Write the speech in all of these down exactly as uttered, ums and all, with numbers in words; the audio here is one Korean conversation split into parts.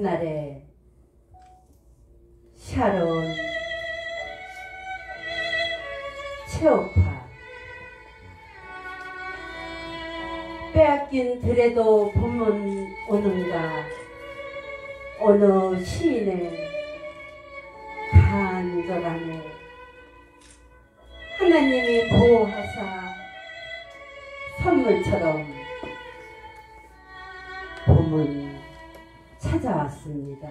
봄날에 샤론 체오파 빼앗긴 들에도 봄은 오는가 어느 시인의 간절함에 하나님이 보호하사 선물처럼 봄은 찾아왔습니다.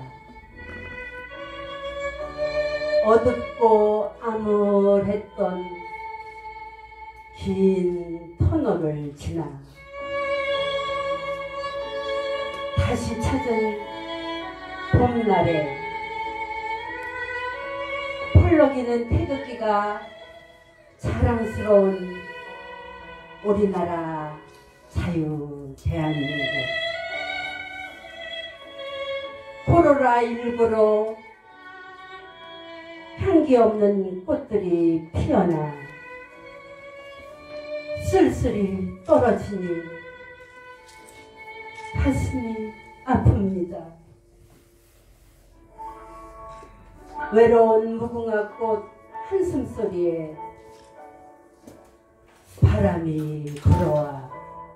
어둡고 암울했던 긴 터널을 지나 다시 찾은 봄날에 펄럭이는 태극기가 자랑스러운 우리나라 자유 대한민국. 코로나십구로 향기 없는 꽃들이 피어나 쓸쓸히 떨어지니 가슴이 아픕니다. 외로운 무궁화꽃 한숨소리에 바람이 불어와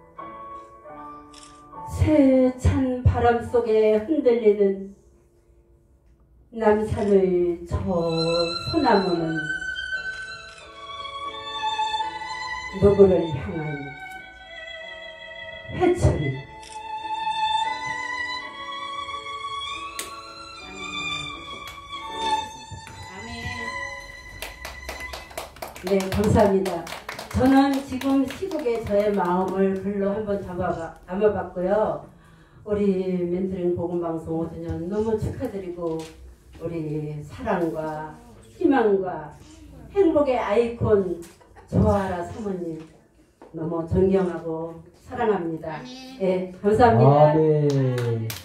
세찬 바람 속에 흔들리는 남산의 저 소나무는 누구를 향한 회초리. 네, 감사합니다. 저는 지금 시국에 저의 마음을 글로 한번 담아봐, 담아봤고요. 우리 멘토링 복음방송 오 주년 너무 축하드리고 우리 사랑과 희망과 행복의 아이콘 조아라 사모님 너무 존경하고 사랑합니다. 네, 감사합니다. 아멘.